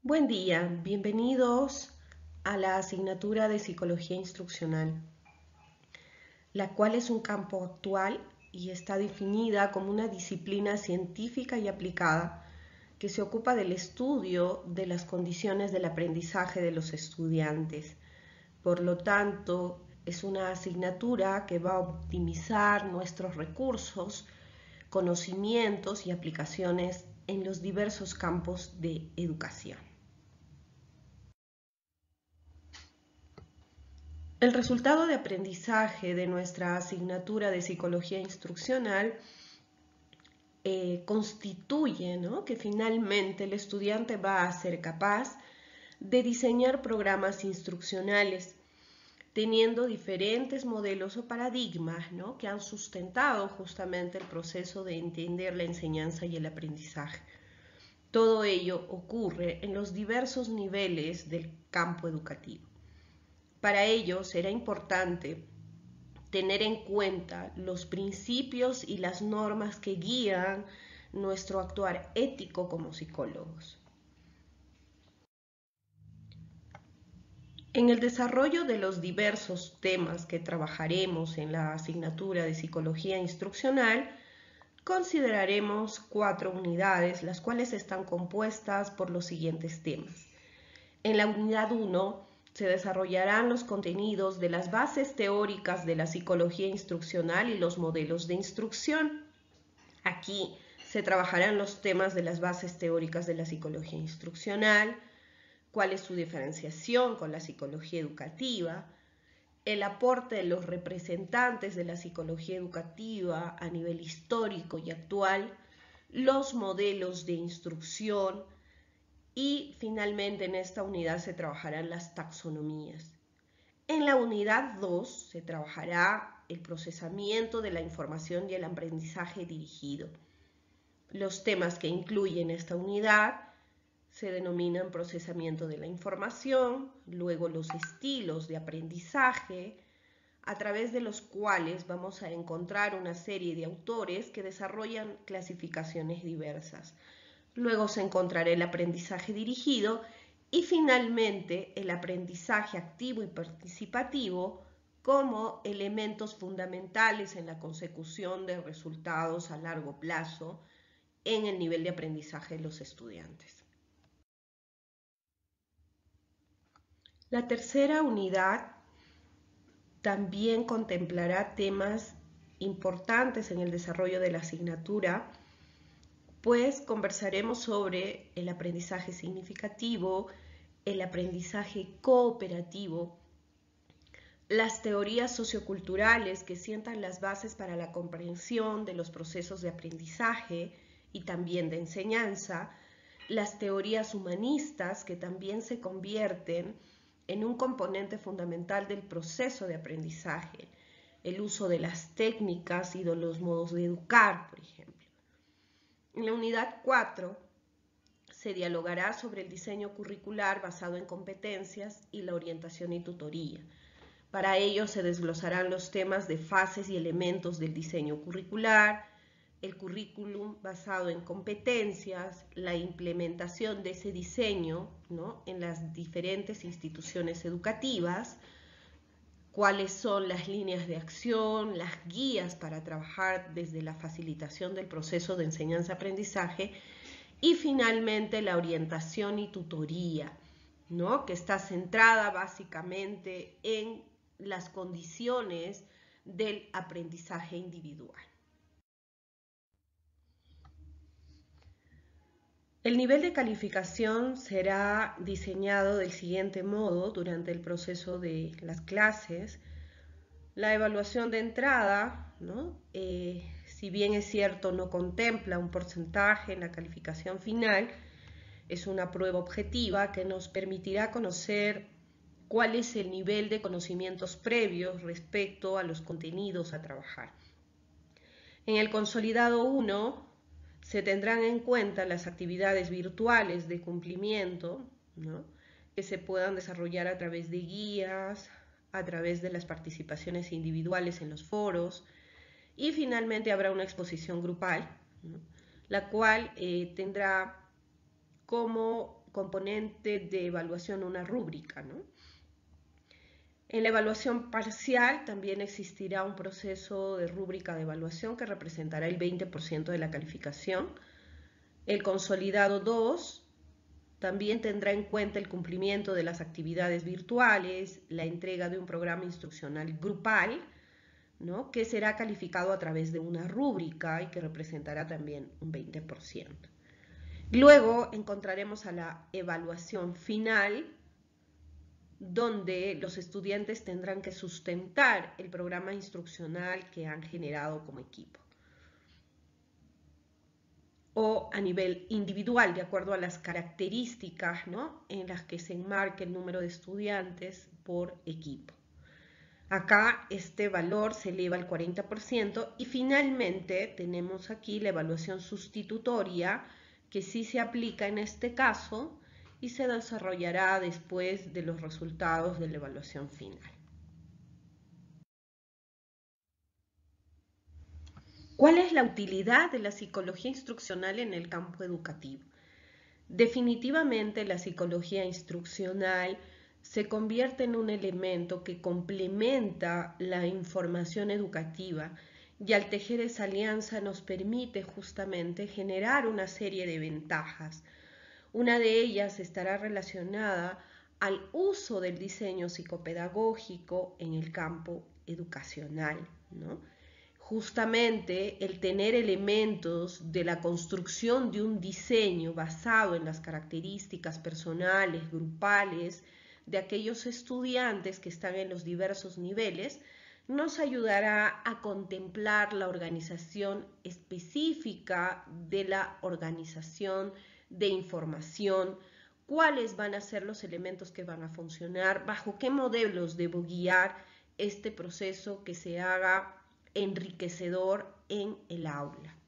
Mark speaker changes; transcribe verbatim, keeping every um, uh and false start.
Speaker 1: Buen día, bienvenidos a la asignatura de Psicología Instruccional, la cual es un campo actual y está definida como una disciplina científica y aplicada que se ocupa del estudio de las condiciones del aprendizaje de los estudiantes. Por lo tanto, es una asignatura que va a optimizar nuestros recursos, conocimientos y aplicaciones en los diversos campos de educación. El resultado de aprendizaje de nuestra asignatura de Psicología Instruccional eh, constituye, ¿no?, que finalmente el estudiante va a ser capaz de diseñar programas instruccionales teniendo diferentes modelos o paradigmas, ¿no?, que han sustentado justamente el proceso de entender la enseñanza y el aprendizaje. Todo ello ocurre en los diversos niveles del campo educativo. Para ello será importante tener en cuenta los principios y las normas que guían nuestro actuar ético como psicólogos. En el desarrollo de los diversos temas que trabajaremos en la asignatura de Psicología Instruccional, consideraremos cuatro unidades, las cuales están compuestas por los siguientes temas. En la unidad uno se desarrollarán los contenidos de las bases teóricas de la psicología instruccional y los modelos de instrucción. Aquí se trabajarán los temas de las bases teóricas de la psicología instruccional, cuál es su diferenciación con la psicología educativa, el aporte de los representantes de la psicología educativa a nivel histórico y actual, los modelos de instrucción, y finalmente en esta unidad se trabajarán las taxonomías. En la unidad dos se trabajará el procesamiento de la información y el aprendizaje dirigido. Los temas que incluyen esta unidad se denominan procesamiento de la información, luego los estilos de aprendizaje, a través de los cuales vamos a encontrar una serie de autores que desarrollan clasificaciones diversas. Luego se encontrará el aprendizaje dirigido y finalmente el aprendizaje activo y participativo como elementos fundamentales en la consecución de resultados a largo plazo en el nivel de aprendizaje de los estudiantes. La tercera unidad también contemplará temas importantes en el desarrollo de la asignatura, pues conversaremos sobre el aprendizaje significativo, el aprendizaje cooperativo, las teorías socioculturales que sientan las bases para la comprensión de los procesos de aprendizaje y también de enseñanza, las teorías humanistas que también se convierten en un componente fundamental del proceso de aprendizaje, el uso de las técnicas y de los modos de educar, por ejemplo. En la unidad cuatro se dialogará sobre el diseño curricular basado en competencias y la orientación y tutoría. Para ello se desglosarán los temas de fases y elementos del diseño curricular, el currículum basado en competencias, la implementación de ese diseño, ¿no?, en las diferentes instituciones educativas, cuáles son las líneas de acción, las guías para trabajar desde la facilitación del proceso de enseñanza-aprendizaje y finalmente la orientación y tutoría, ¿no?, que está centrada básicamente en las condiciones del aprendizaje individual. El nivel de calificación será diseñado del siguiente modo durante el proceso de las clases. La evaluación de entrada, ¿no?, eh, si bien es cierto, no contempla un porcentaje en la calificación final, es una prueba objetiva que nos permitirá conocer cuál es el nivel de conocimientos previos respecto a los contenidos a trabajar. En el consolidado uno se tendrán en cuenta las actividades virtuales de cumplimiento, ¿no?, que se puedan desarrollar a través de guías, a través de las participaciones individuales en los foros, y finalmente habrá una exposición grupal, ¿no?, la cual eh, tendrá como componente de evaluación una rúbrica, ¿no? En la evaluación parcial también existirá un proceso de rúbrica de evaluación que representará el veinte por ciento de la calificación. El consolidado dos también tendrá en cuenta el cumplimiento de las actividades virtuales, la entrega de un programa instruccional grupal, ¿no?, que será calificado a través de una rúbrica y que representará también un veinte por ciento. Luego encontraremos a la evaluación final, donde los estudiantes tendrán que sustentar el programa instruccional que han generado como equipo, o a nivel individual, de acuerdo a las características, ¿no?, en las que se enmarque el número de estudiantes por equipo. Acá este valor se eleva al cuarenta por ciento y finalmente tenemos aquí la evaluación sustitutoria, que sí se aplica en este caso y se desarrollará después de los resultados de la evaluación final. ¿Cuál es la utilidad de la psicología instruccional en el campo educativo? Definitivamente la psicología instruccional se convierte en un elemento que complementa la información educativa y al tejer esa alianza nos permite justamente generar una serie de ventajas. Una de ellas estará relacionada al uso del diseño psicopedagógico en el campo educacional, ¿no? Justamente el tener elementos de la construcción de un diseño basado en las características personales, grupales, de aquellos estudiantes que están en los diversos niveles, nos ayudará a contemplar la organización específica de la organización de información, cuáles van a ser los elementos que van a funcionar, bajo qué modelos debo guiar este proceso que se haga enriquecedor en el aula.